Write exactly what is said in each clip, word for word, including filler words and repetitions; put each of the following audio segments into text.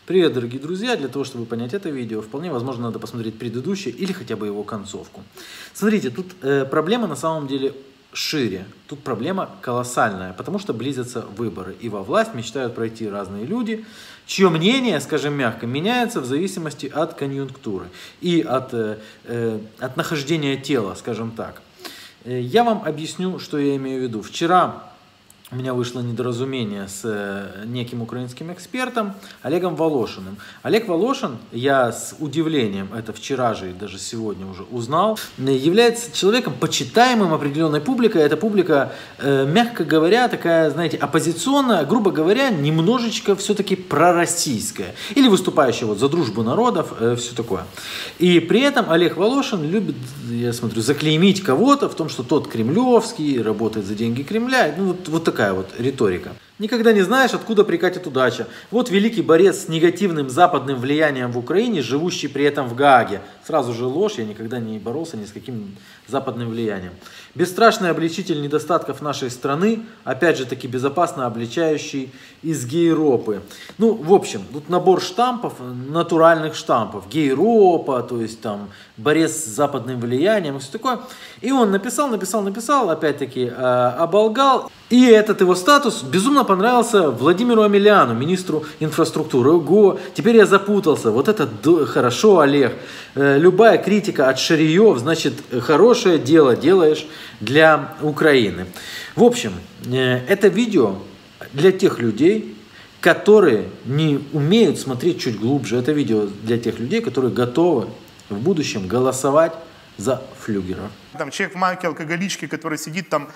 Привет, дорогие друзья! Для того, чтобы понять это видео, вполне возможно, надо посмотреть предыдущее или хотя бы его концовку. Смотрите, тут э, проблема на самом деле шире. Тут проблема колоссальная, потому что близятся выборы. И во власть мечтают пройти разные люди, чье мнение, скажем мягко, меняется в зависимости от конъюнктуры и от, э, э, от нахождения тела, скажем так. Я вам объясню, что я имею в виду. Вчера у меня вышло недоразумение с неким украинским экспертом Олегом Волошиным. Олег Волошин, я с удивлением, это вчера же и даже сегодня уже узнал, является человеком, почитаемым определенной публикой. Эта публика, э, мягко говоря, такая, знаете, оппозиционная, грубо говоря, немножечко все-таки пророссийская. Или выступающая вот за дружбу народов, э, все такое. И при этом Олег Волошин любит, я смотрю, заклеймить кого-то в том, что тот кремлевский, работает за деньги Кремля. Ну, вот, вот такая вот риторика. Никогда не знаешь, откуда прикатит удача. Вот великий борец с негативным западным влиянием в Украине, живущий при этом в Гааге. Сразу же ложь, я никогда не боролся ни с каким западным влиянием. Бесстрашный обличитель недостатков нашей страны, опять же таки безопасно обличающий из гейропы. Ну, в общем, тут набор штампов, натуральных штампов. Гейропа, то есть там борец с западным влиянием и все такое. И он написал, написал, написал, опять-таки э, оболгал. И этот его статус безумно понравился Владимиру Омеляну, министру инфраструктуры. Ого, теперь я запутался. Вот это хорошо, Олег. Э, любая критика от Шариев, значит, хорошее дело делаешь для Украины. В общем, э, это видео для тех людей, которые не умеют смотреть чуть глубже. Это видео для тех людей, которые готовы в будущем голосовать за флюгеров. Там человек в майке алкоголичке, который сидит там,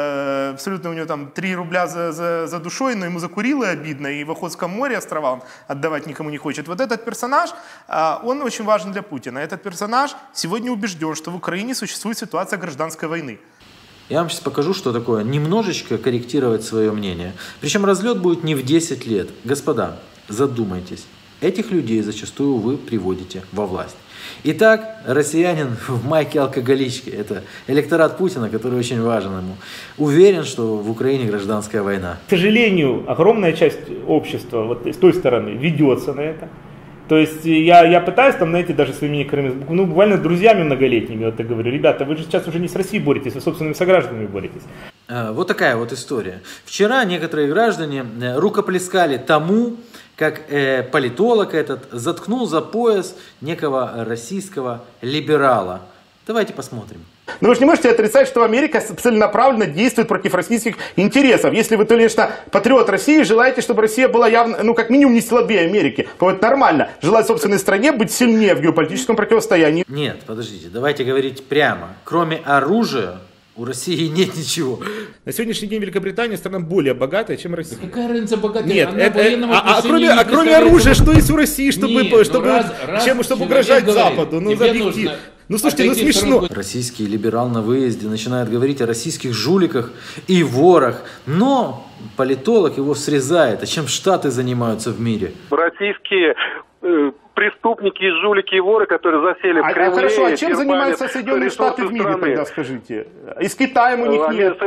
э, абсолютно у него там три рубля за, за, за душой, но ему закурило обидно, и в Охотском море острова он отдавать никому не хочет. Вот этот персонаж, э, он очень важен для Путина. Этот персонаж сегодня убежден, что в Украине существует ситуация гражданской войны. Я вам сейчас покажу, что такое немножечко корректировать свое мнение. Причем разлет будет не в десять лет. Господа, задумайтесь. Этих людей зачастую вы приводите во власть. Итак, россиянин в майке алкоголички, это электорат Путина, который очень важен ему, уверен, что в Украине гражданская война. К сожалению, огромная часть общества вот с той стороны ведется на это. То есть я, я пытаюсь там, знаете, даже своими некоторыми, ну, буквально друзьями многолетними, вот так говорю, ребята, вы же сейчас уже не с Россией боретесь, вы с собственными согражданами боретесь. Вот такая вот история. Вчера некоторые граждане рукоплескали тому, как э, политолог этот заткнул за пояс некого российского либерала. Давайте посмотрим. Но вы же не можете отрицать, что Америка целенаправленно действует против российских интересов. Если вы, конечно, патриот России, желаете, чтобы Россия была явно, ну, как минимум, не слабее Америки. Вот нормально. Желать собственной стране быть сильнее в геополитическом противостоянии. Нет, подождите, давайте говорить прямо. Кроме оружия, у России нет ничего. На сегодняшний день Великобритания страна более богатая, чем Россия. Да какая разница богатая? Нет, это, а, а кроме, а кроме оружия, что есть у России, чтобы, Нет, чтобы, раз, раз чем, чтобы угрожать говорит, Западу? Ну, объектив. Ну, слушайте, ну смешно. Российский либерал на выезде начинает говорить о российских жуликах и ворах, но политолог его срезает. А чем Штаты занимаются в мире? Российские э, преступники, жулики и воры, которые засели а, в Кремле. А хорошо, а чем занимаются Соединенные Штаты в мире, тогда скажите? И с Китаем у них нет.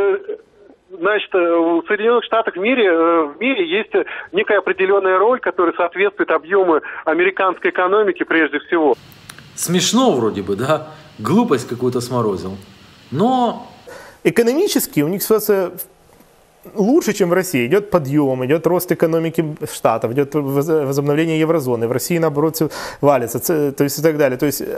Значит, в Соединенных Штатах в мире, в мире есть некая определенная роль, которая соответствует объему американской экономики прежде всего. Смешно вроде бы, да? Глупость какую-то сморозил. Но... Экономически у них ситуация лучше, чем в России. Идет подъем, идет рост экономики Штатов, идет возобновление еврозоны. В России, наоборот, все валится, то есть и так далее. То есть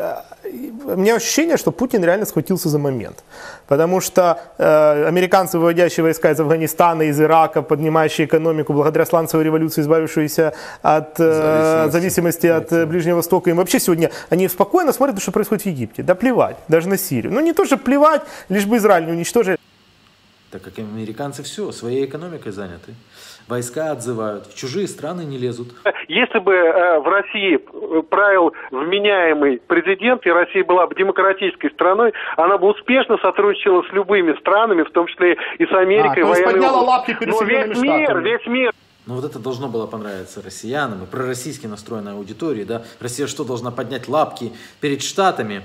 у меня ощущение, что Путин реально схватился за момент. Потому что э, американцы, выводящие войска из Афганистана, из Ирака, поднимающие экономику благодаря сланцевой революции, избавившиеся от э, зависимости от э, Ближнего Востока, им вообще сегодня, они спокойно смотрят, что происходит в Египте. Да плевать, даже на Сирию. Ну не то, что плевать, лишь бы Израиль не уничтожили. Так как американцы все, своей экономикой заняты. Войска отзывают, в чужие страны не лезут. Если бы э, в России правил вменяемый президент, и Россия была бы демократической страной, она бы успешно сотрудничала с любыми странами, в том числе и с Америкой. А, то есть подняла лапки перед Соединенными Штатами. Весь мир, весь мир. Ну вот это должно было понравиться россиянам и пророссийски настроенной аудитории. Да? Россия что, должна поднять лапки перед Штатами?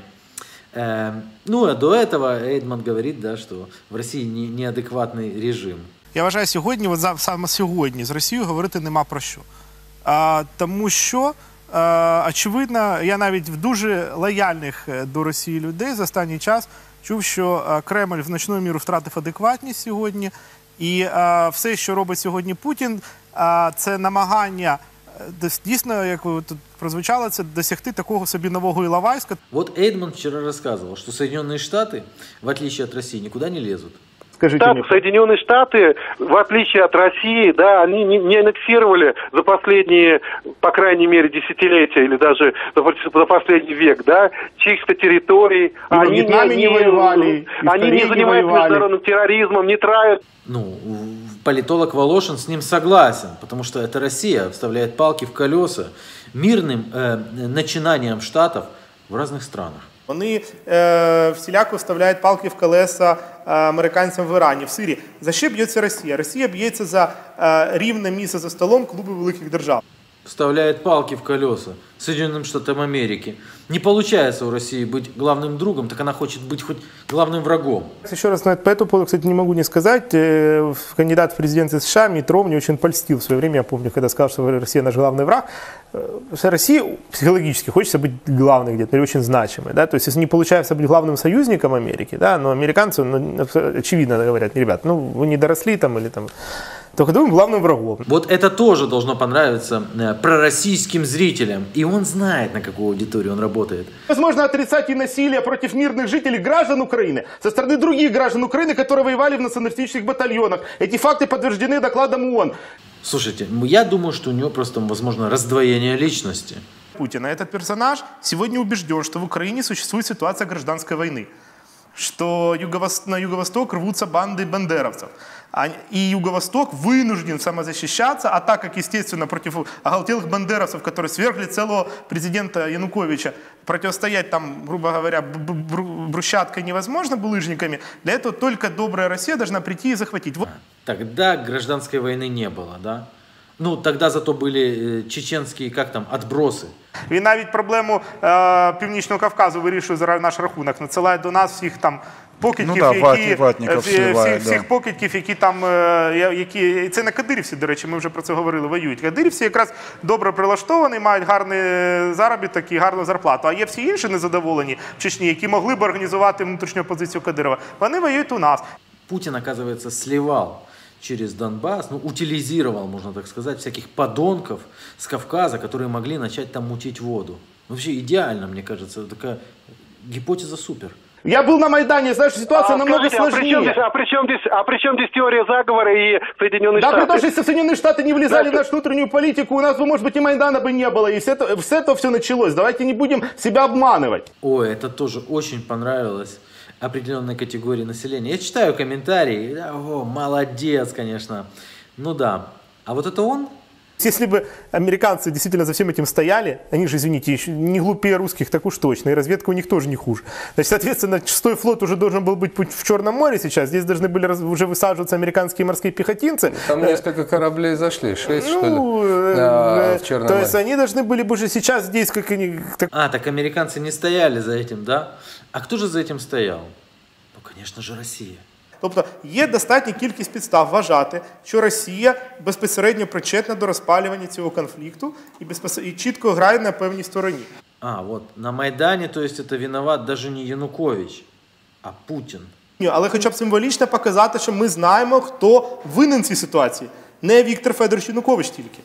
Э, ну а до этого Эйдман говорит, да, что в России не, неадекватний режим. Я вважаю, сьогодні, от саме сьогодні, з Росією говорити нема про що. А, тому що, а, очевидно, я навіть в дуже лояльних до Росії людей за останній час чув, що Кремль в значною міру втратив адекватність сьогодні. І а, все, що робить сьогодні Путін, а, це намагання, дійсно, як тут прозвучало, це досягти такого собі нового Іловайська. Вот Эйдман вчера рассказывал, что Соединенные Штаты, в отличие от России, никуда не лезут. Скажите Да, мне. Соединенные Штаты, в отличие от России, да, они не, не аннексировали за последние, по крайней мере, десятилетия или даже за, за последний век, да, чьих-то территорий. Они не, не, воевали, они не занимаются воевали. международным терроризмом, не травят. Ну, политолог Волошин с ним согласен, потому что это Россия вставляет палки в колеса мирным э, начинаниям Штатов в разных странах. Вони е, всіляко вставляють палки в колеса е, американцям в Ірані, в Сирії. За що б'ється Росія? Росія б'ється за е, рівне місце за столом клубу великих держав. Вставляет палки в колеса Соединенным Штатам Америки. Не получается у России быть главным другом, так она хочет быть хоть главным врагом. Еще раз, по этому поводу, кстати, не могу не сказать. Кандидат в президенты США Митро мне очень польстил в свое время. Я помню, когда сказал, что Россия наш главный враг. Россия психологически хочется быть главной где-то, или очень значимой. Да? То есть, если не получается быть главным союзником Америки, да, но американцы, ну, очевидно говорят, ребят, ну вы не доросли там или там... Только думаем главным врагом. Вот это тоже должно понравиться э, пророссийским зрителям. И он знает, на какую аудиторию он работает. Возможно отрицать и насилие против мирных жителей, граждан Украины, со стороны других граждан Украины, которые воевали в националистических батальонах. Эти факты подтверждены докладом ООН. Слушайте, я думаю, что у него просто, возможно, раздвоение личности. Путина. Этот персонаж сегодня убежден, что в Украине существует ситуация гражданской войны. Что юго-восток, на юго-восток рвутся банды бандеровцев. И Юго-Восток вынужден самозащищаться, а так как, естественно, против оголтелых бандеровцев, которые свергли целого президента Януковича, противостоять там, грубо говоря, брусчаткой невозможно, булыжниками, для этого только добрая Россия должна прийти и захватить. Тогда гражданской войны не было, да? Ну, тогда зато были чеченские, как там, отброси. Він навіть проблему е, Північного Кавказу вирішує за наш рахунок, надсилає до нас всіх там покидьків, ну, да, які, ватників сливає, всіх, всіх да. покидьків, які там, які, це не кадирівці, до речі, ми вже про це говорили, воюють. Кадирівці якраз добре прилаштовані, мають гарний заробіток і гарну зарплату, а є всі інші незадоволені в Чечні, які могли б організувати внутрішню опозицію Кадирова. Вони воюють у нас. Путин, оказывается, сливал через Донбасс, ну, утилизировал, можно так сказать, всяких подонков с Кавказа, которые могли начать там мутить воду. Вообще идеально, мне кажется, такая гипотеза супер. Я был на Майдане, знаешь, ситуация а, намного скажите, сложнее. А при, здесь, а, при чем здесь, а при чем здесь теория заговора и Соединенные да, Штаты? Да, потому что если Соединенные Штаты не влезали да, в нашу внутреннюю политику, у нас бы, может быть, и Майдана бы не было. И с этого, с этого все началось. Давайте не будем себя обманывать. Ой, это тоже очень понравилось определенной категории населения. Я читаю комментарии, о, молодец, конечно. Ну да, а вот это он? Если бы американцы действительно за всем этим стояли, они же, извините, еще не глупее русских, так уж точно, и разведка у них тоже не хуже. Значит, соответственно, шестой флот уже должен был быть в Черном море сейчас, здесь должны были уже высаживаться американские морские пехотинцы. Там несколько кораблей зашли, шесть, ну, что ли, э, в Черном То море. есть они должны были бы уже сейчас здесь, как они... Так... А, так американцы не стояли за этим, да? А кто же за этим стоял? Ну, конечно же, Россия. Тобто є достатня кількість підстав вважати, що Росія безпосередньо причетна до розпалювання цього конфлікту і, безпосер... і чітко грає на певній стороні. А, вот, на Майдане, то есть это виноват даже не Янукович, а Путін. Ні, але хоча б символічно показати, що ми знаємо, хто винен в цій ситуації. Не Віктор Федорович Янукович тільки.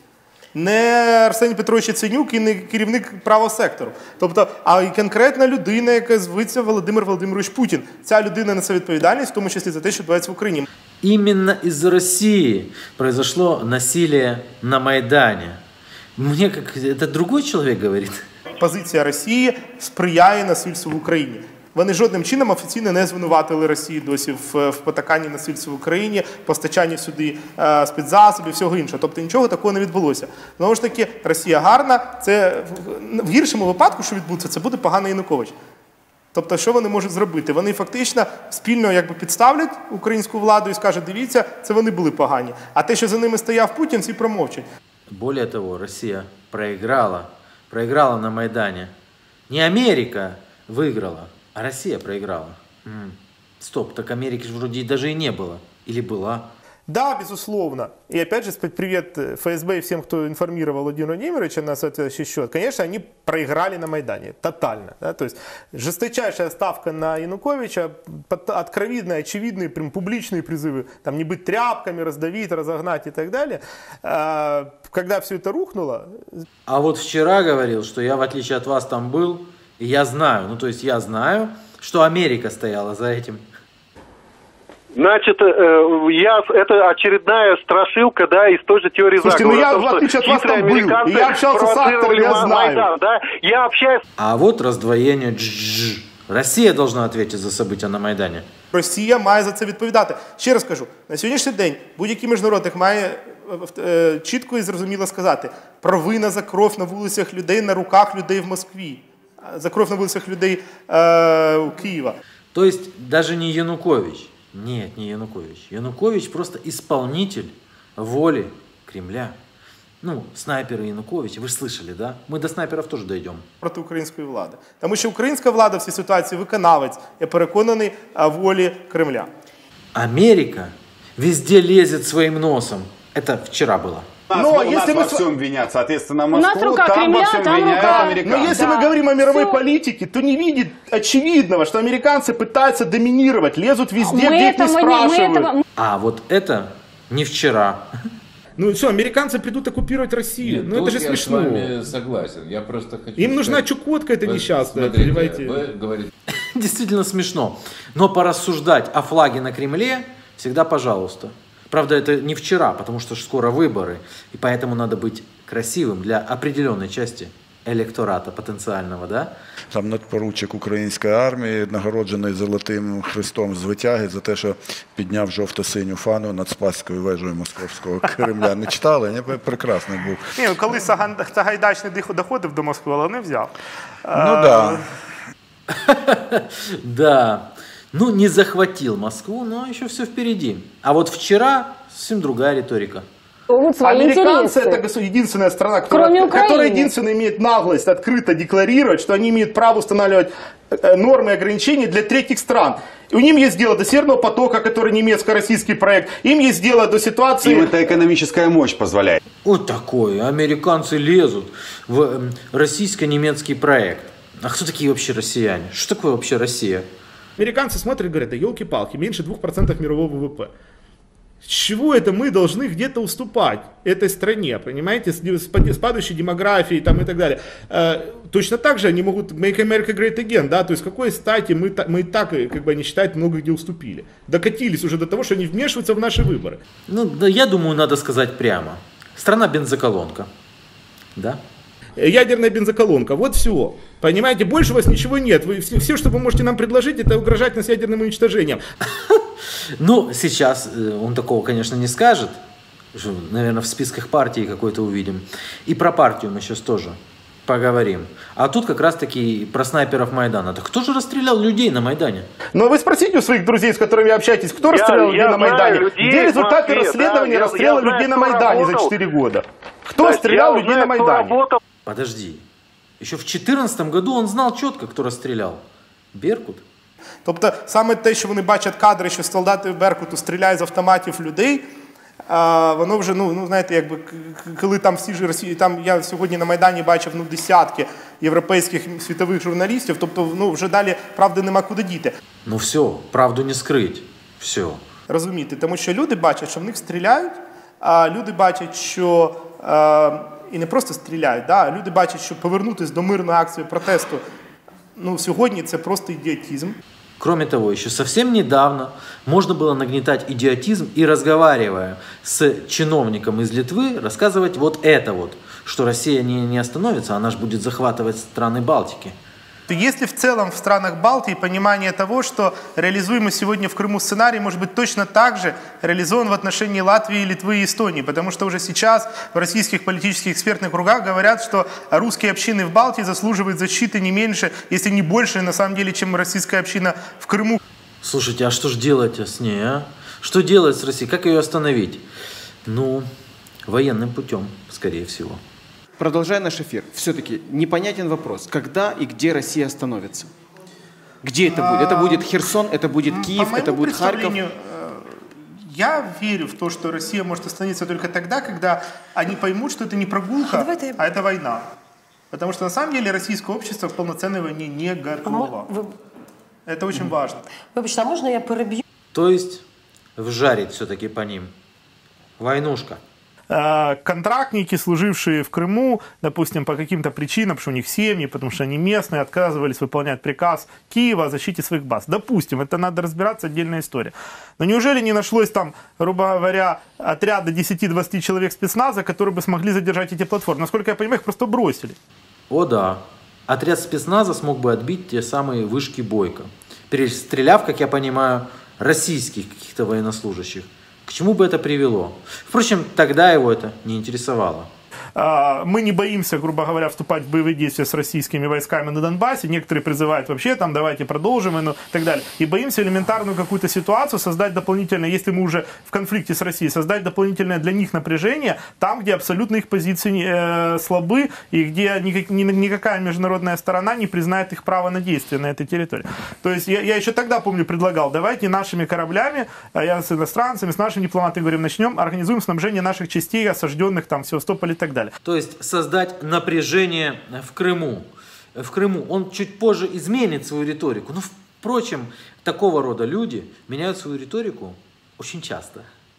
Не Арсеній Петрович Яценюк і не керівник правого сектору. Тобто, а і конкретна людина, яка зветься Володимир Володимирович Путін. Ця людина несе відповідальність, в тому числі за те, що відбувається в Україні. Именно из-за России произошло насилие на Майдане. Мне как... Это другой человек говорит? Позиція Росії сприяє насильству в Україні. Вони жодним чином офіційно не звинуватили Росію досі в, в потаканні насильству в Україні, постачанні сюди е, спецзасобів, всього іншого. Тобто нічого такого не відбулося. Знову ж таки, Росія гарна, це в гіршому випадку, що відбудеться, це буде поганий Янукович. Тобто, що вони можуть зробити? Вони фактично спільно якби підставлять українську владу і скажуть, дивіться, це вони були погані. А те, що за ними стояв Путін, всі промовчать. Более того, Россия проиграла. Проиграла на Майдане. Не Америка выиграла, а Россия проиграла. М-м. Стоп, так Америки же вроде даже и не было. Или была? Да, безусловно. И опять же, привет ФСБ и всем, кто информировал Владимира Владимировича на соответствующий счет. Конечно, они проиграли на Майдане. Тотально. Да? То есть жесточайшая ставка на Януковича, откровенные, очевидные, прям публичные призывы. Там не быть тряпками, раздавить, разогнать и так далее. Когда все это рухнуло... А вот вчера говорил, что я, в отличие от вас, там был, и я знаю, ну то есть я знаю, что Америка стояла за этим. Значит, я, это очередная страшилка, да, из той же теории Слушайте, заговора. Слушайте, ну я, в отличие от вас, там был, и я общался с актором, я знаю. Майдан, да? Я общаюсь... А вот раздвоение дж-дж. Россия должна ответить за события на Майдані. Росія має за це відповідати. Ще раз кажу, на сьогоднішній день будь-який міжнародник має е, чітко і зрозуміло сказати, провина за кров на вулицях людей, на руках людей в Москві, за кров на вулицях людей е, у Києва. То есть даже не Янукович. Нет, не Янукович. Янукович просто исполнитель воли Кремля. Ну, снайперы Януковича, вы же слышали, да? Мы до снайперов тоже дойдем. Проти української влади. Тому що українська влада в цій ситуації виконавець, я переконаний, волі Кремля. Америка везде лезет своим носом. Это вчера было. Но у нас во всем винят, соответственно, Москву, там Кремля, во всем там виняют рука. американцы. Но если да. мы говорим о мировой Все. политике, то не видит очевидного, что американцы пытаются доминировать, лезут везде, мы где их не спрашивают. Этого... А вот это не вчера. Ну что, американцы придут оккупировать Россию? Нет, ну это же я смешно. Я с вами согласен. Я просто хочу Им сказать, нужна Чукотка, это вы, несчастная. Смотрите, вы говорите... Действительно смешно. Но порассуждать о флаге на Кремле всегда пожалуйста. Правда, это не вчера, потому что скоро выборы. И поэтому надо быть красивым для определенной части електората потенціального, да? Там надпоручик української армії, нагороджений Золотим Хрестом з витяги за те, що підняв жовто-синю фану над Спасською вежею Московського Кремля. Не читали? Не? Прекрасний був. Ні, коли Сагайдачний доходив до Москви, але не взяв. Ну да. Да. Ну, не захватил Москву, но еще все впереди. А вот вчера совсем другая риторика. Американцы – это единственная страна, которая, которая единственная имеет наглость открыто декларировать, что они имеют право устанавливать нормы и ограничения для третьих стран. И у них есть дело до Северного потока, который немецко-российский проект. Им есть дело до ситуации... Им это экономическая мощь позволяет. Вот такое. Американцы лезут в российско-немецкий проект. А кто такие вообще россияне? Что такое вообще Россия? Американцы смотрят и говорят, да елки-палки, меньше двух процентов мирового ВВП. С чего это мы должны где-то уступать этой стране, понимаете, с падающей демографией там, и так далее. Точно так же они могут make America great again, да, то есть какой стати мы, мы и так, как бы они считают, много где уступили. Докатились уже до того, что они вмешиваются в наши выборы. Ну, да, я думаю, надо сказать прямо. Страна бензоколонка, да? Ядерная бензоколонка, вот все. Понимаете, больше у вас ничего нет. Вы, все, все, что вы можете нам предложить, это угрожать нас ядерным уничтожением. Ну, сейчас он такого, конечно, не скажет. Наверное, в списках партии какой-то увидим. И про партию мы сейчас тоже поговорим. А тут как раз-таки про снайперов Майдана. Так кто же расстрелял людей на Майдане? Ну, вы спросите у своих друзей, с которыми вы общаетесь, кто я, расстрелял людей на Майдане? Людей, Где результаты Москве, расследования да, расстрела я, я людей знаю, на Майдане работал. За четыре года? Кто да, стрелял людей знаю, на Майдане? Подожди. Еще в две тысячи четырнадцатом году он знал четко, кто расстрелял. Беркут. Тобто саме те, що вони бачать кадри, що солдати Беркуту стріляють з автоматів людей, а, воно вже, ну, ну знаєте, якби, коли там всі ж Росії, там я сьогодні на Майдані бачив ну, десятки європейських світових журналістів, тобто ну, вже далі правди нема куди діти. Ну все, правду не скрить, все. Розумієте, тому що люди бачать, що в них стріляють, а люди бачать, що... А, і не просто стріляють, да? Люди бачать, що повернутися до мирної акції протесту, ну, сьогодні це просто ідіотизм. Кроме того, еще совсем недавно можно было нагнетать идиотизм и, разговаривая с чиновником из Литвы, рассказывать вот это вот, что Россия не, не остановится, она же будет захватывать страны Балтики. Если в целом в странах Балтии понимание того, что реализуемый сегодня в Крыму сценарий может быть точно так же реализован в отношении Латвии, Литвы и Эстонии, потому что уже сейчас в российских политических экспертных кругах говорят, что русские общины в Балтии заслуживают защиты не меньше, если не больше, на самом деле, чем российская община в Крыму. Слушайте, а что же делать с ней, а? Что делать с Россией? Как ее остановить? Ну, военным путем, скорее всего. Продолжая наш эфир, все-таки непонятен вопрос, когда и где Россия остановится? Где это будет? Это будет Херсон, это будет Киев, это будет Харьков? Я верю в то, что Россия может остановиться только тогда, когда они поймут, что это не прогулка, Давайте... а это война. Потому что на самом деле российское общество к полноценной войне не готово. Вы... Это очень важно. Вибачте, а можно я перебью? То есть вжарить все-таки по ним. Войнушка. Контрактники, служившие в Крыму, допустим, по каким-то причинам, потому что у них семьи, потому что они местные, отказывались выполнять приказ Киева о защите своих баз. Допустим, это надо разбираться, отдельная история. Но неужели не нашлось там, грубо говоря, отряда десяти-двадцати человек спецназа, которые бы смогли задержать эти платформы? Насколько я понимаю, их просто бросили. О да. Отряд спецназа смог бы отбить те самые вышки Бойко, перестреляв, как я понимаю, российских каких-то военнослужащих. К чему бы это привело? Впрочем, тогда его это не интересовало. Мы не боимся, грубо говоря, вступать в боевые действия с российскими войсками на Донбассе. Некоторые призывают вообще там, давайте продолжим, и так далее. И боимся элементарную какую-то ситуацию создать дополнительное, если мы уже в конфликте с Россией, создать дополнительное для них напряжение там, где абсолютно их позиции э, слабы и где никак, ни, никакая международная сторона не признает их право на действие на этой территории. То есть я, я еще тогда, помню, предлагал, давайте нашими кораблями, я с иностранцами, с нашими дипломатами говорим, начнем, организуем снабжение наших частей, осажденных там в Севастополе и так далее. То есть создать напряжение в Крыму. В Крыму он чуть позже изменит свою риторику. Но, впрочем, такого рода люди меняют свою риторику очень часто.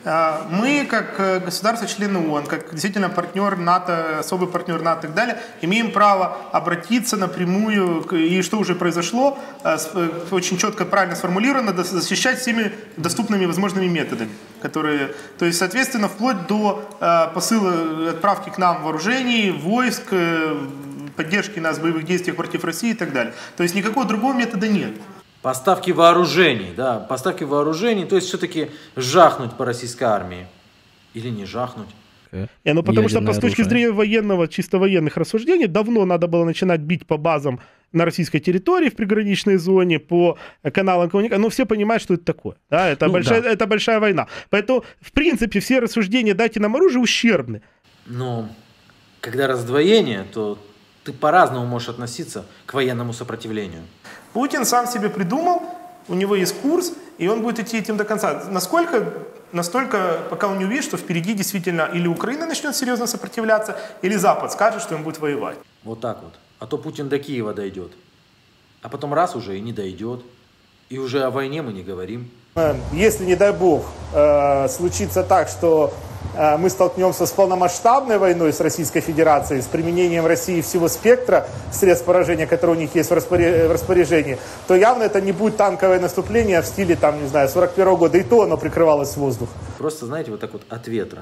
Мы, как государство-члены ООН, как действительно партнер НАТО, особый партнер НАТО и так далее, имеем право обратиться напрямую, и что уже произошло, очень четко, правильно сформулировано, защищать всеми доступными возможными методами. Которые, то есть, соответственно, вплоть до посыла, отправки к нам вооружений, войск, поддержки нас в боевых действиях против России и так далее. То есть никакого другого метода нет. Поставки вооружений, да, поставки вооружений, то есть все-таки жахнуть по российской армии. Или не жахнуть. Не, ну потому что с точки зрения военного, чисто военных рассуждений, давно надо было начинать бить по базам на российской территории, в приграничной зоне, по каналам коммуникации. Но все понимают, что это такое. Да? Это, ну, большая, да. это большая война. Поэтому, в принципе, все рассуждения «дайте нам оружие» ущербны. Но когда раздвоение, то ты по-разному можешь относиться к военному сопротивлению. Путин сам себе придумал, у него есть курс, и он будет идти этим до конца. Насколько, настолько, пока он не увидит, что впереди действительно или Украина начнет серьезно сопротивляться, или Запад скажет, что он будет воевать. Вот так вот. А то Путин до Киева дойдет. А потом раз уже и не дойдет. И уже о войне мы не говорим. Если, не дай бог, случится так, что мы столкнемся с полномасштабной войной с Российской Федерацией, с применением России всего спектра средств поражения, которые у них есть в распоряжении, то явно это не будет танковое наступление в стиле, там, не знаю, сорок первого года, и то оно прикрывалось с воздуха. Просто, знаете, вот так вот от ветра.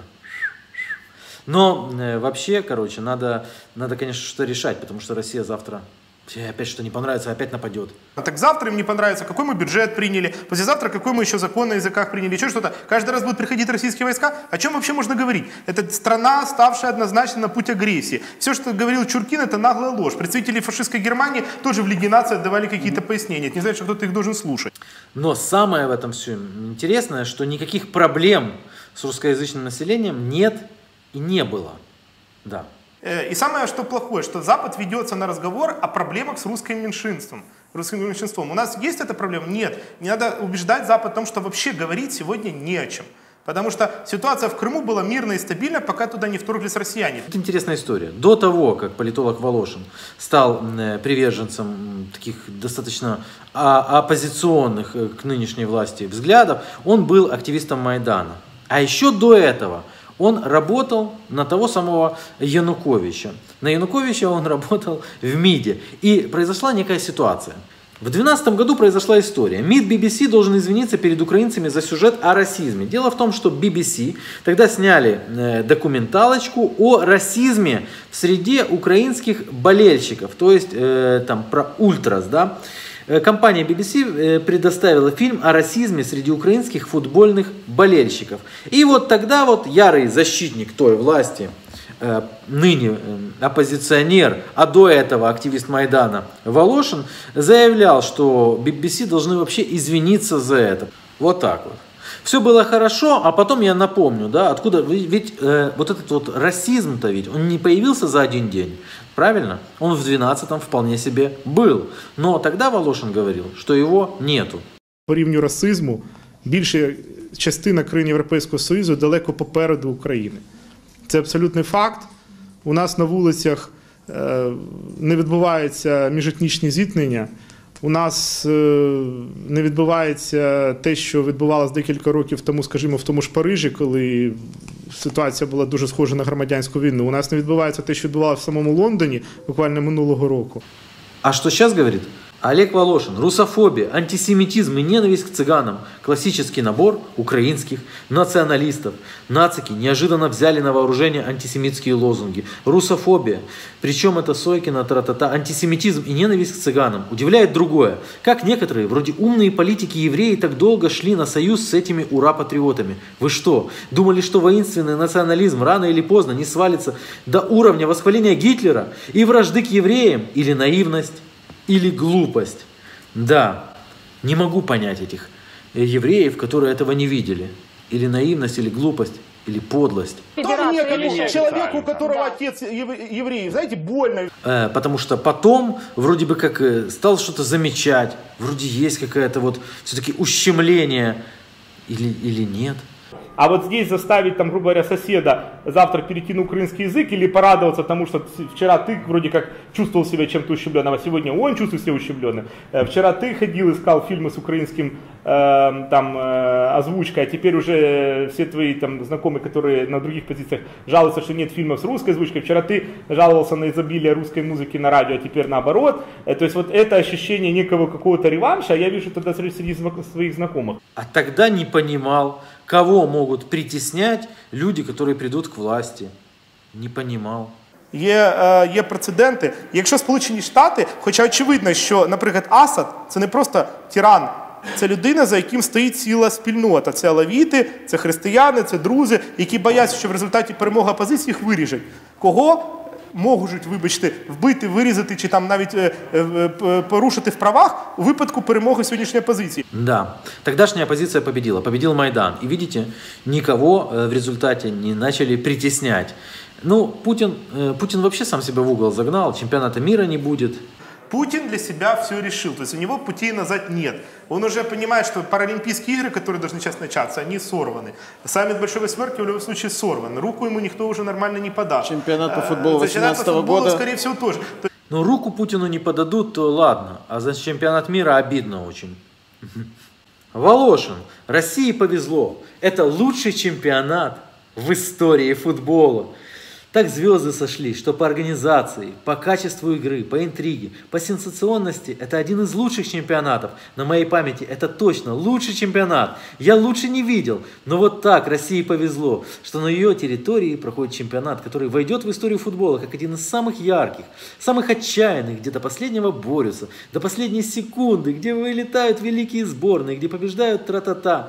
Но э, вообще, короче, надо, надо, конечно, что-то решать, потому что Россия завтра... Опять что не понравится, опять нападет. А так завтра им не понравится, какой мы бюджет приняли, послезавтра какой мы еще закон на языках приняли, еще что-то. Каждый раз будут приходить российские войска. О чем вообще можно говорить? Это страна, ставшая однозначно на путь агрессии. Все, что говорил Чуркин, это наглая ложь. Представители фашистской Германии тоже в Лиге наций отдавали какие-то пояснения. Это не значит, что кто-то их должен слушать. Но самое в этом все интересное, что никаких проблем с русскоязычным населением нет и не было. Да. И самое, что плохое, что Запад ведется на разговор о проблемах с русским меньшинством. Русским меньшинством. У нас есть эта проблема? Нет. Не надо убеждать Запад в том, что вообще говорить сегодня не о чем. Потому что ситуация в Крыму была мирная и стабильная, пока туда не вторглись россияне. Это интересная история. До того, как политолог Волошин стал приверженцем таких достаточно оппозиционных к нынешней власти взглядов, он был активистом Майдана. А еще до этого он работал на того самого Януковича. На Януковича он работал в МИДе. И произошла некая ситуация. В две тысячи двенадцатом году произошла история. МИД би би си должен извиниться перед украинцами за сюжет о расизме. Дело в том, что би би си тогда сняли э, документалочку о расизме в среде украинских болельщиков. То есть э, там про ультрас, да. Компания би би си предоставила фильм о расизме среди украинских футбольных болельщиков. И вот тогда вот ярый защитник той власти, ныне оппозиционер, а до этого активист Майдана Волошин, заявлял, что би би си должны вообще извиниться за это. Вот так вот. Все было хорошо, а потом я напомню, да, откуда, ведь э, вот этот вот расизм-то ведь, он не появился за один день, правильно? Он в двенадцатом вполне себе был, но тогда Волошин говорил, что его нету. По рівню расизму більша частина країн Європейського Союзу далеко попереду України. Це абсолютний факт. У нас на вулицях не відбуваються міжетнічні зіткнення. У нас не відбувається те, що відбувалося декілька років тому, скажімо, в тому ж Парижі, коли ситуація була дуже схожа на громадянську війну. У нас не відбувається те, що відбувалося в самому Лондоні буквально минулого року. А что сейчас говорит? Олег Волошин. Русофобия, антисемитизм и ненависть к цыганам. Классический набор украинских националистов. Нацики неожиданно взяли на вооружение антисемитские лозунги. Русофобия. Причем это Сойкина, тра-та-та. Антисемитизм и ненависть к цыганам. Удивляет другое. Как некоторые, вроде умные политики-евреи, так долго шли на союз с этими ура-патриотами. Вы что, думали, что воинственный национализм рано или поздно не свалится до уровня восхваления Гитлера и вражды к евреям? Или наивность? Или глупость? Да, не могу понять этих евреев, которые этого не видели. Или наивность, или глупость, или подлость. Некому человеку, у которого отец еврей, знаете, больно. Э, потому что потом вроде бы как э, стал что-то замечать. Вроде есть какое-то вот все-таки ущемление. Или, или нет. А вот здесь заставить, там, грубо говоря, соседа завтра перейти на украинский язык или порадоваться тому, что вчера ты вроде как чувствовал себя чем-то ущемленным, а сегодня он чувствует себя ущемленным. Вчера ты ходил, искал фильмы с украинским э, там, э, озвучкой, а теперь уже все твои там, знакомые, которые на других позициях жалуются, что нет фильмов с русской озвучкой. Вчера ты жаловался на изобилие русской музыки на радио, а теперь наоборот. То есть вот это ощущение некого какого-то реванша я вижу тогда среди своих знакомых. А тогда не понимал, кого могут притеснять люди, которые придут к власти. Не понимал. Є, е, є прецеденти. Якщо Сполучені Штати, хоча очевидно, що, наприклад, Асад – це не просто тиран, це людина, за яким стоїть ціла спільнота. Це алавіти, це християни, це друзі, які бояться, що в результаті перемоги опозиції їх виріжуть. Кого можуть, вибачте, вбити, вирізати чи там навіть е, е, порушити в правах у випадку перемоги сьогоднішньої опозиції. Да, тогдашняя оппозиция победила, победил Майдан. И видите, никого в результате не начали притеснять. Ну, Путин, Путин вообще сам себя в угол загнал, чемпионата мира не будет. Путин для себя все решил, то есть у него путей назад нет. Он уже понимает, что паралимпийские игры, которые должны сейчас начаться, они сорваны. Саммит Большой Восьмерки в любом случае сорван. Руку ему никто уже нормально не подаст. Чемпионат по футболу две тысячи восемнадцатого года. Скорее всего, тоже. Ну, руку Путину не подадут, то ладно. А за чемпионат мира обидно очень. Волошин. России повезло. Это лучший чемпионат в истории футбола. Так звезды сошлись, что по организации, по качеству игры, по интриге, по сенсационности это один из лучших чемпионатов. На моей памяти это точно лучший чемпионат. Я лучше не видел. Но вот так России повезло, что на ее территории проходит чемпионат, который войдет в историю футбола как один из самых ярких, самых отчаянных, где до последнего борются, до последней секунды, где вылетают великие сборные, где побеждают тра-та-та.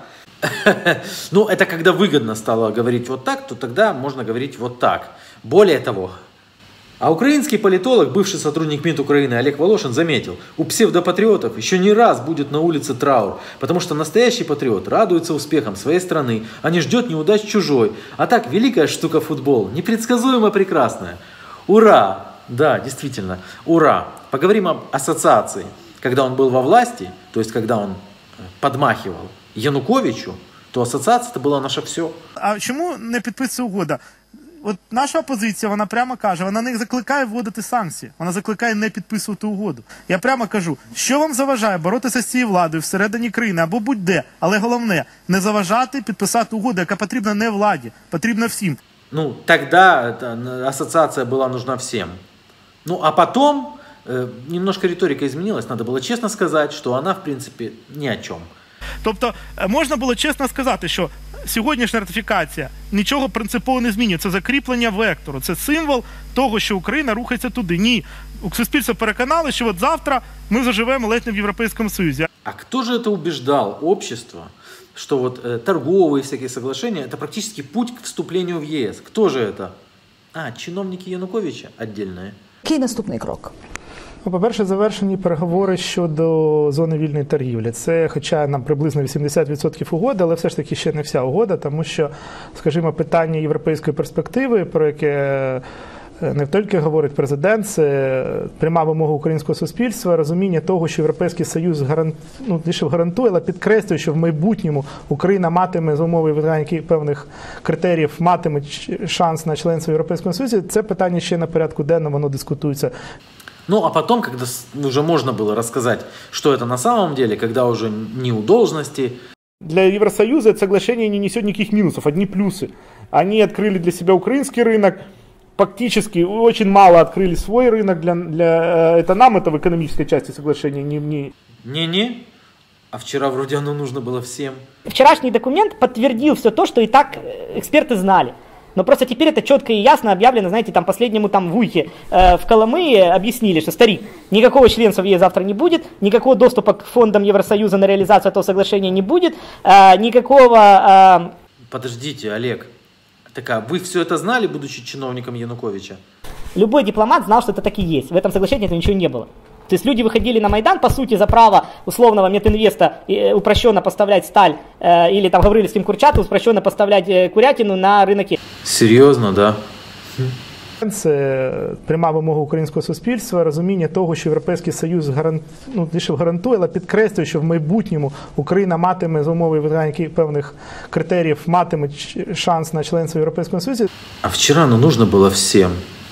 Ну, это когда выгодно стало говорить вот так, то тогда можно говорить вот так. Более того, а украинский политолог, бывший сотрудник МИД Украины Олег Волошин заметил, у псевдопатриотов еще не раз будет на улице траур, потому что настоящий патриот радуется успехам своей страны, а не ждет неудач чужой. А так, великая штука футбол, непредсказуемо прекрасная. Ура! Да, действительно, ура! Поговорим об ассоциации. Когда он был во власти, то есть когда он подмахивал Януковичу, то ассоциация это была наше все. А чому не підписує угода? От наша опозиція, вона прямо каже, вона не закликає вводити санкції, вона закликає не підписувати угоду. Я прямо кажу, що вам заважає боротися з цією владою всередині країни або будь-де, але головне, не заважати підписати угоду, яка потрібна не владі, потрібна всім. Ну, тогда эта ассоциация была нужна всем. Ну, а потом э, немножко риторика изменилась, надо было честно сказать, что она, в принципе, ни о чем. Тобто, можна було чесно сказати, що сьогоднішня ратифікація нічого принципово не змінює. Це закріплення вектору, це символ того, що Україна рухається туди. Ні, суспільство переконали, що от завтра ми заживемо ледь не в Європейському Союзі. А кто же это убеждал общество, что вот э, торговые всякие соглашения – это практически путь к вступлению в ЕС? Кто же это? А, чиновники Януковича отдельные. Який наступний крок? По-перше, завершені переговори щодо зони вільної торгівлі. Це, хоча нам приблизно вісімдесят відсотків угоди, але все ж таки ще не вся угода, тому що, скажімо, питання європейської перспективи, про яке не тільки говорить президент, це пряма вимога українського суспільства, розуміння того, що Європейський Союз гарант, ну, більше гарантує, але підкреслює, що в майбутньому Україна матиме за умови виконання певних критеріїв, матиме шанс на членство в Європейському Союзі. Це питання ще на порядку денному, воно дискутується. Ну, а потом, когда уже можно было рассказать, что это на самом деле, когда уже не у должности. Для Евросоюза это соглашение не несет никаких минусов, одни плюсы. Они открыли для себя украинский рынок, фактически очень мало открыли свой рынок. Для, для, это нам это в экономической части соглашения не... Не, не, а вчера вроде оно нужно было всем. Вчерашний документ подтвердил все то, что и так эксперты знали. Но просто теперь это четко и ясно объявлено, знаете, там последнему там Вуйке э, в Коломые объяснили, что, старик, никакого членства в ЕС завтра не будет, никакого доступа к фондам Евросоюза на реализацию этого соглашения не будет, э, никакого... Э... Подождите, Олег, так а вы все это знали, будучи чиновником Януковича? Любой дипломат знал, что это так и есть, в этом соглашении этого ничего не было. То есть люди выходили на Майдан, по сути, за право условного Метинвеста э, упрощенно поставлять сталь э, или там Гавриловским Курчату упрощенно поставлять э, курятину на рынок. Серйозно, да? Це пряма вимога українського суспільства, розуміння того, що Європейський Союз гарант, ну, більше гарантує, але підкреслює, що в майбутньому Україна матиме за умови виконання певних критеріїв, матиме шанс на членство в Європейському Союзі. А вчора ну, нужно було всім.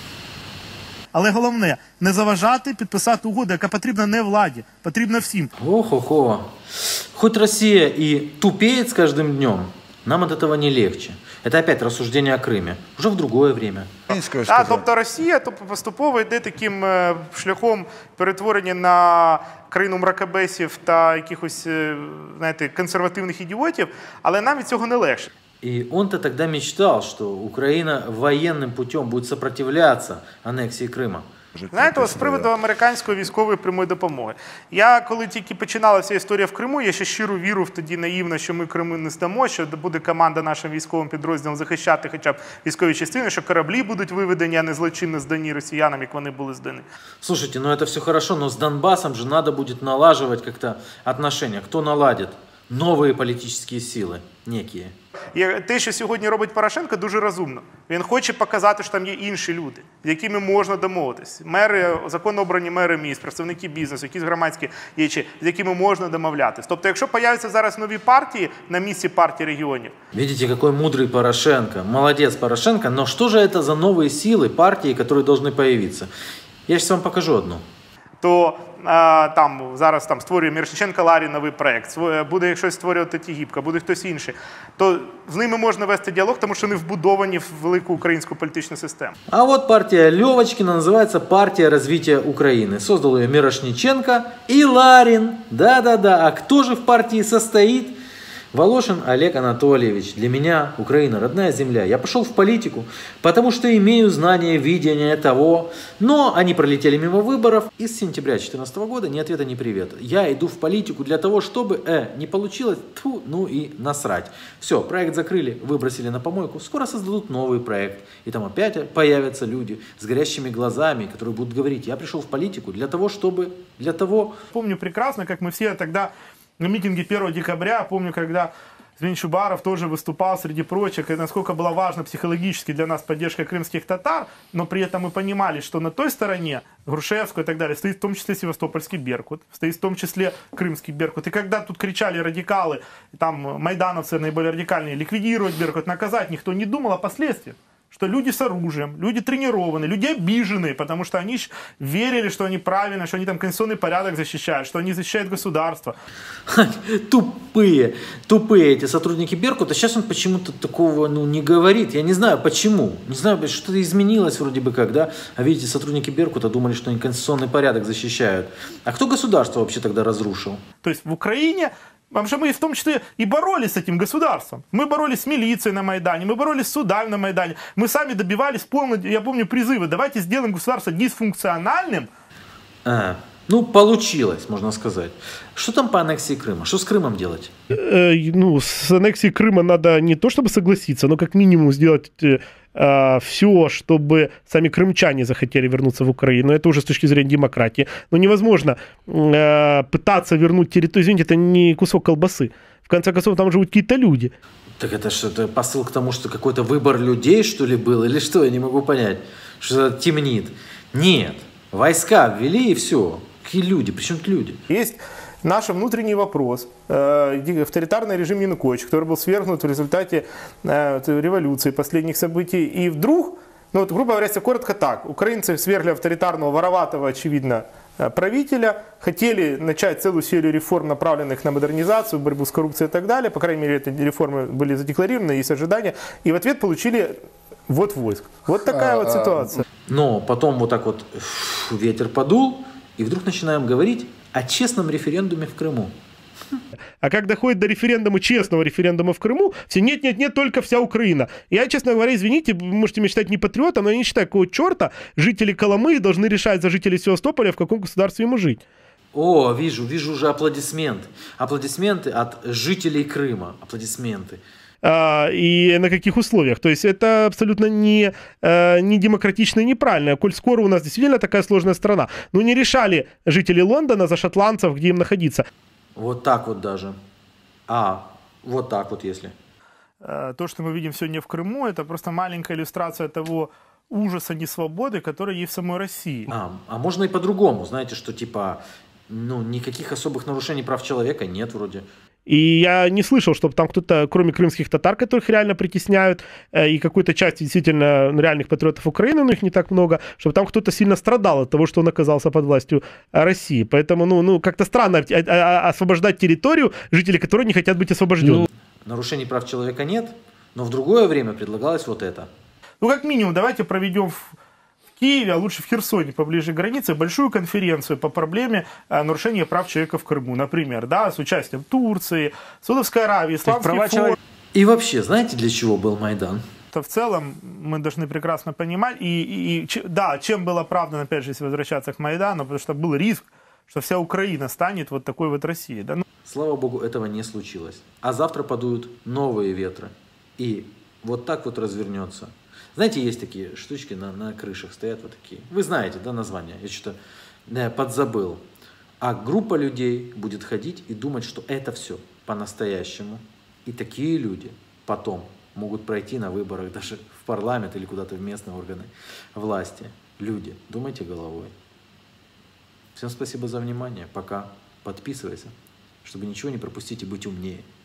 Але головне, не заважати підписати угоду, яка потрібна не владі, потрібна всім. Ох-охо. Хоть Россия и тупеет с каждым днем, нам от этого не легче. Это опять рассуждение о Крыме. Уже в другое время. А, тобто Росія тобто, поступово йде таким е, шляхом перетворення на країну мракобесів та якихось, е, знаєте, консервативних ідіотів, але нам від цього не легше. И он-то тогда мечтал, что Украина военным путем будет сопротивляться аннексии Крыма. Знаєте, з приводу американської військової прямої допомоги. Я, коли тільки починалася історія в Криму, я ще щиро вірив тоді наївно, що ми Криму не здамо, що буде команда нашим військовим підрозділом захищати хоча б військові частини, що кораблі будуть виведені, а не злочинно здані росіянам, як вони були здані. Слушайте, ну это все хорошо, но с Донбассом же надо будет налаживать как-то отношения. Кто наладит? Новые політичні сили, некие. І те, що сьогодні робить Порошенко, дуже розумно. Він хоче показати, що там є інші люди, з якими можна домовитись. Мери, законно обрані мери міст, представники бізнесу, якісь громадські діячі, з якими можна домовлятись. Тобто, якщо появляться зараз нові партії на місці партії регіонів. Видите, какой мудрый Порошенко. Молодец Порошенко, но что же это за новые силы партии, которые должны появиться? Я сейчас вам покажу одну. То а, там зараз там створює Мірошниченко Ларі новий проєкт, буде щось створювати Тігіпка, буде хтось інший, то з ними можна вести діалог, тому що вони вбудовані в велику українську політичну систему. А вот партия Левочкина называется «Партия развития Украины». Создал ее Мирошниченко и Ларин. Да-да-да, а кто же в партии состоит? Волошин Олег Анатольевич. Для меня Украина родная земля. Я пошел в политику, потому что имею знание, видение того. Но они пролетели мимо выборов. И с сентября две тысячи четырнадцатого года ни ответа, ни привета. Я иду в политику для того, чтобы э, не получилось, тьфу, ну и насрать. Все, проект закрыли, выбросили на помойку. Скоро создадут новый проект. И там опять появятся люди с горящими глазами, которые будут говорить, я пришел в политику для того, чтобы... Для того... Помню прекрасно, как мы все тогда... На митинге первого декабря, помню, когда Змей Чубаров тоже выступал среди прочих, и насколько была важна психологически для нас поддержка крымских татар, но при этом мы понимали, что на той стороне, Грушевскую и так далее, стоит в том числе Севастопольский Беркут, стоит в том числе Крымский Беркут. И когда тут кричали радикалы, там майдановцы наиболее радикальные, ликвидировать Беркут, наказать, никто не думал о последствиях. Что люди с оружием, люди тренированные, люди обиженные, потому что они верили, что они правильно, что они там конституционный порядок защищают, что они защищают государство. Тупые, тупые эти сотрудники Беркута. Сейчас он почему-то такого ну, не говорит. Я не знаю почему. Не знаю, что-то изменилось вроде бы как, да? А видите, сотрудники Беркута думали, что они конституционный порядок защищают. А кто государство вообще тогда разрушил? То есть в Украине... Потому что мы в том числе и боролись с этим государством. Мы боролись с милицией на Майдане, мы боролись с судами на Майдане. Мы сами добивались полного, я помню, призывы. Давайте сделаем государство дисфункциональным. А, ну, получилось, можно сказать. Что там по аннексии Крыма? Что с Крымом делать? Э, ну, с аннексией Крыма надо не то чтобы согласиться, но как минимум сделать... все, чтобы сами крымчане захотели вернуться в Украину. Это уже с точки зрения демократии. Но невозможно э, пытаться вернуть территорию. Извините, это не кусок колбасы. В конце концов, там живут какие-то люди. Так это что-то посыл к тому, что какой-то выбор людей, что ли, был? Или что? Я не могу понять. Что это темнит. Нет. Войска ввели и все. Какие люди? Причем тут люди? Есть наш внутренний вопрос. Авторитарный режим Януковича, который был свергнут в результате революции, последних событий. И вдруг, ну вот, грубо говоря, если коротко так, украинцы свергли авторитарного, вороватого, очевидно, правителя, хотели начать целую серию реформ, направленных на модернизацию, борьбу с коррупцией и так далее. По крайней мере, эти реформы были задекларированы, есть ожидания. И в ответ получили вот войск. Вот такая вот ситуация. Но потом вот так вот ветер подул, и вдруг начинаем говорить о честном референдуме в Крыму. А как доходит до референдума, честного референдума в Крыму, все нет-нет-нет, только вся Украина. Я, честно говоря, извините, вы можете меня считать не патриотом, но я не считаю, какого черта жители Колымы должны решать за жителей Севастополя, в каком государстве ему жить. О, вижу, вижу уже аплодисменты. Аплодисменты от жителей Крыма. Аплодисменты. А, и на каких условиях. То есть это абсолютно не, не демократично и неправильно. Коль скоро у нас действительно такая сложная страна. Ну не решали жители Лондона за шотландцев, где им находиться. Вот так вот даже. А, вот так вот если. То, что мы видим сегодня в Крыму, это просто маленькая иллюстрация того ужаса несвободы, который есть в самой России. А, а можно и по-другому, знаете, что типа, ну, никаких особых нарушений прав человека нет вроде. И я не слышал, чтобы там кто-то, кроме крымских татар, которых реально притесняют, и какой-то части действительно реальных патриотов Украины, но их не так много, чтобы там кто-то сильно страдал от того, что он оказался под властью России. Поэтому, ну, ну как-то странно освобождать территорию, жители которой не хотят быть освобожденными. Ну, нарушений прав человека нет, но в другое время предлагалось вот это. Ну, как минимум, давайте проведем в Киеве, а лучше в Херсоне, поближе к границе, большую конференцию по проблеме а, нарушения прав человека в Крыму, например, да, с участием Турции, Саудовской Аравии, Исламский форум. И вообще, знаете, для чего был Майдан? В целом мы должны прекрасно понимать, и, и, и да, чем было оправдано, опять же, если возвращаться к Майдану, потому что был риск, что вся Украина станет вот такой вот Россией. Да? Слава богу, этого не случилось. А завтра подуют новые ветры, и вот так вот развернется. Знаете, есть такие штучки на, на крышах, стоят вот такие. Вы знаете, да, название? Я что-то да, подзабыл. А группа людей будет ходить и думать, что это все по-настоящему. И такие люди потом могут пройти на выборах даже в парламент или куда-то в местные органы власти. Люди, думайте головой. Всем спасибо за внимание. Пока. Подписывайся, чтобы ничего не пропустить и быть умнее.